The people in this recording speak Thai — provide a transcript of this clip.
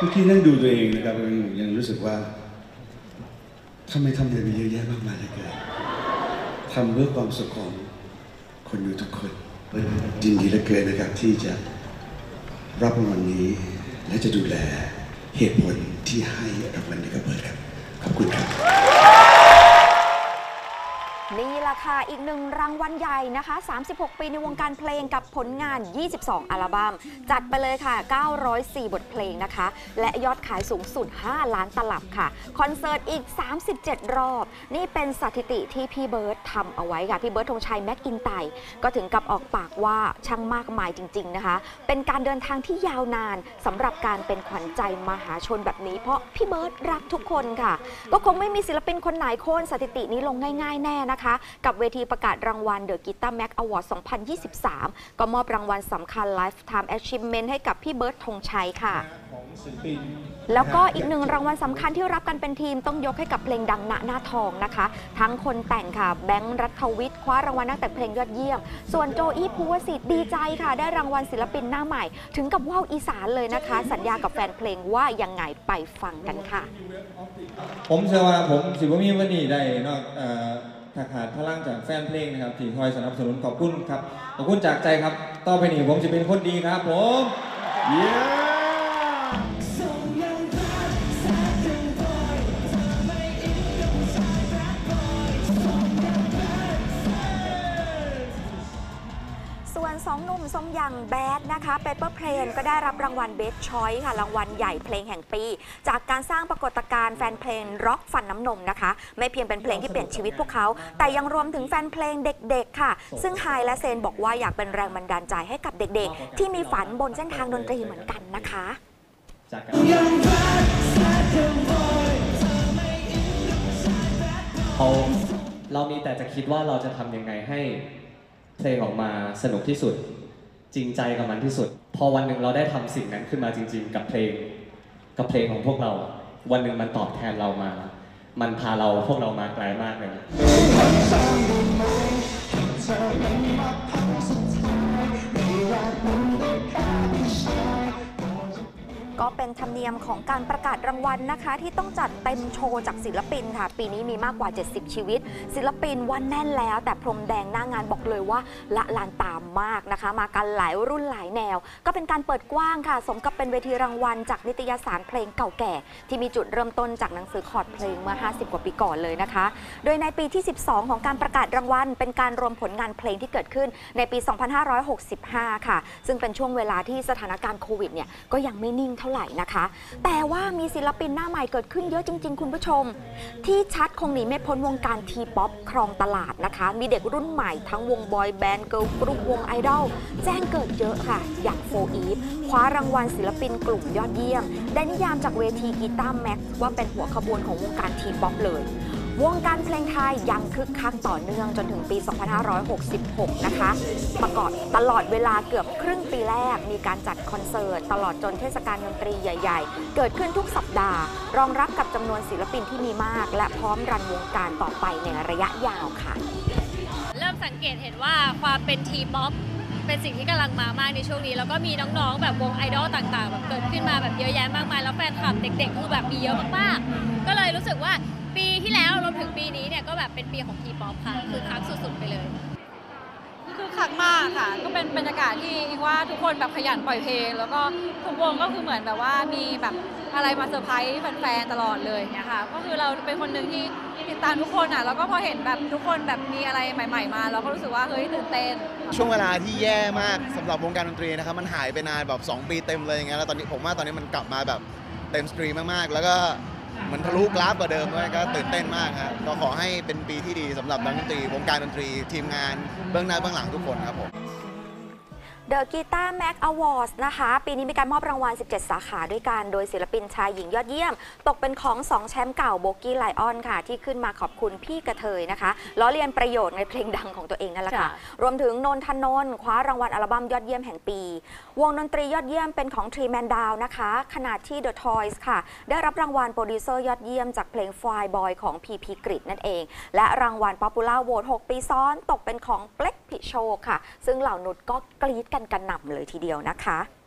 มื่อกี้นั่งดูตัวเองนะครับยังรู้สึกว่าทำไมทำอะไรเยอะแยะมากมายเลยเกินทำเพื่อความสุขของคนอยู่ทุกคนยินดีเหลือเกินนะครับที่จะรับรางวัลนี้และจะดูแลเหตุผลที่ให้รางวัลนี้กับเบิร์ดครับขอบคุณครับนี่แหละค่ะอีกหนึ่งรางวัลใหญ่นะคะ36 ปีในวงการเพลงกับผลงาน22อัลบั้มจัดไปเลยค่ะ904บทเพลงนะคะและยอดขายสูงสุด5 ล้านตลับค่ะคอนเสิร์ตอีก37รอบนี่เป็นสถิติที่พี่เบิร์ดทำเอาไว้ค่ะพี่เบิร์ดธงชัยแม็กอินไตก็ถึงกับออกปากว่าช่างมากมายจริงๆนะคะเป็นการเดินทางที่ยาวนานสำหรับการเป็นขวัญใจมหาชนแบบนี้เพราะพี่เบิร์ดรักทุกคนค่ะก็คงไม่มีศิลปินคนไหนโค่นสถิตินี้ลงง่ายๆแน่นะคะกับเวทีประกาศรางวัล The Guitar Mag Award 2023 ก็มอบรางวัลสำคัญ Lifetime Achievement ให้กับพี่เบิร์ดธงชัยค่ะแล้วก็อีกหนึ่งรางวัลสำคัญที่รับกันเป็นทีมต้องยกให้กับเพลงดังณหน้าทองนะคะทั้งคนแต่งค่ะแบงค์รัฐวิทย์คว้ารางวัลนักแต่งเพลงยอดเยี่ยมส่วนโจอี้ภูวสิทธิ์ดีใจค่ะได้รางวัลศิลปินหน้าใหม่ถึงกับว่าวอีสานเลยนะคะสัญญากับแฟนเพลงว่ายังไงไปฟังกันค่ะผมเชื่อว่าผมสิบ่มีวันนี้ได้นอกถ้าขาดพลังจากแฟนเพลงนะครับที่คอยสนับสนุนขอบคุณครับขอบคุณจากใจครับต่อไปนี้ผมจะเป็นคนดีครับผมส่วน2 หนุ่มทรงอย่างแบดนะคะเปเปอร์เพลนก็ได้รับรางวัลเบสชอยส์ค่ะรางวัลใหญ่เพลงแห่งปีจากการสร้างปรากฏการณ์แฟนเพลงร็อกฟันน้ำนมนะคะไม่เพียงเป็นเพลงที่เปลี่ยนชีวิตพวกเขาแต่ยังรวมถึงแฟนเพลงเด็กๆค่ะซึ่งไฮและเซนบอกว่าอยากเป็นแรงบันดาลใจให้กับเด็กๆที่มีฝันบนเส้นทางดนตรีเหมือนกันนะคะเรามีแต่จะคิดว่าเราจะทำยังไงให้เพลงออกมาสนุกที่สุดจริงใจกับมันที่สุดพอวันหนึ่งเราได้ทำสิ่งนั้นขึ้นมาจริงๆกับเพลงของพวกเราวันหนึ่งมันตอบแทนเรามามันพาพวกเรามาไกลมากเลยก็เป็นธรรมเนียมของการประกาศรางวัลนะคะที่ต้องจัดเต็มโชว์จากศิลปินค่ะปีนี้มีมากกว่า70ชีวิตศิลปินว่าแน่นแล้วแต่พรมแดงหน้างานบอกเลยว่าละลานตามมากนะคะมากันหลายรุ่นหลายแนวก็เป็นการเปิดกว้างค่ะสมกับเป็นเวทีรางวัลจากนิตยสารเพลงเก่าแก่ที่มีจุดเริ่มต้นจากหนังสือคอร์ดเพลงเมื่อ50กว่าปีก่อนเลยนะคะโดยในปีที่12ของการประกาศรางวัลเป็นการรวมผลงานเพลงที่เกิดขึ้นในปี2565ค่ะซึ่งเป็นช่วงเวลาที่สถานการณ์โควิดเนี่ยก็ยังไม่นิ่งเท่าไหร่นะคะแต่ว่ามีศิลปินหน้าใหม่เกิดขึ้นเยอะจริงๆคุณผู้ชมที่ชัดคงหนีไม่พ้นวงการทีป๊อปครองตลาดนะคะมีเด็กรุ่นใหม่ทั้งวงบอยแบนด์เกิร์ลกรุ๊ปวงไอดอลแจ้งเกิดเยอะค่ะอย่างโฟอีฟคว้ารางวัลศิลปินกลุ่มยอดเยี่ยมได้นิยามจากเวทีกีตาร์แม็กซ์ว่าเป็นหัวขบวนของวงการทีป๊อปเลยวงการเพลงไทยยังคึกคักต่อเนื่องจนถึงปี 2566 นะคะประกอบตลอดเวลาเกือบครึ่งปีแรกมีการจัดคอนเสิร์ตตลอดจนเทศกาลดนตรีใหญ่ๆเกิดขึ้นทุกสัปดาห์รองรับกับจำนวนศิลปินที่มีมากและพร้อมรันวงการต่อไปในระยะยาวค่ะเริ่มสังเกตเห็นว่าความเป็นทีป๊อปเป็นสิ่งที่กำลังมามากในช่วงนี้แล้วก็มีน้องๆแบบวงไอดอลต่างๆแบบเกิดขึ้นมาแบบเยอะแยะมากมายแล้วแฟนคลับเด็กๆคือแบบมีเยอะมากๆก็เลยรู้สึกว่าปีที่แล้วรวมถึงปีนี้เนี่ยก็แบบเป็นปีของทีป๊อปค่ะคือคักสุดๆไปเลยคือคักมากค่ะก็เป็นบรรยากาศที่อิงว่าทุกคนแบบขยันปล่อยเพลงแล้วก็ทุกวงก็คือเหมือนแบบว่ามีแบบอะไรมาเซอร์ไพรส์แฟนๆตลอดเลยเนี่ยค่ะก็คือเราเป็นคนหนึ่งที่ติดตามทุกคนอ่ะแล้วก็พอเห็นแบบทุกคนแบบมีอะไรใหม่ๆมาเราก็รู้สึกว่าเฮ้ยตื่นเต้นช่วงเวลาที่แย่มากสำหรับวงการดนตรีนะครับมันหายไปนานแบบ2 ปีเต็มเลยอย่างเงี้ยแล้วตอนนี้ผมว่าตอนนี้มันกลับมาแบบเต็มสตรีมมากๆแล้วก็มันทะลุกราฟกว่าเดิมด้วยก็ตื่นเต้นมากครับก็ขอให้เป็นปีที่ดีสำหรับนักดนตรีวงการดนตรีทีมงานเบื้องหน้าเบื้องหลังทุกคนครับผม The Guitar Mag Awards นะคะปีนี้มีการมอบรางวัล17สาขาด้วยกันโดยศิลปินชายหญิงยอดเยี่ยมตกเป็นของ2แชมป์เก่าโบกี้ไลออนค่ะที่ขึ้นมาขอบคุณพี่กระเทยนะคะล้อเลียนประโยชน์ในเพลงดังของตัวเองนั่นแหละค่ะรวมถึงนนทนนท์คว้ารางวัลอัลบั้มยอดเยี่ยมแห่งปีวงดนตรียอดเยี่ยมเป็นของ Three Man Down นะคะขณะที่ The Toys ค่ะได้รับรางวัลโปรดิวเซอร์ยอดเยี่ยมจากเพลง Fly Boy ของ PP กฤษนั่นเองและรางวัล Popular Vote 6 ปีซ้อนตกเป็นของเปล็กพิโชคค่ะซึ่งเหล่านุชก็กรี๊ดกันกระหน่ำเลยทีเดียวนะคะ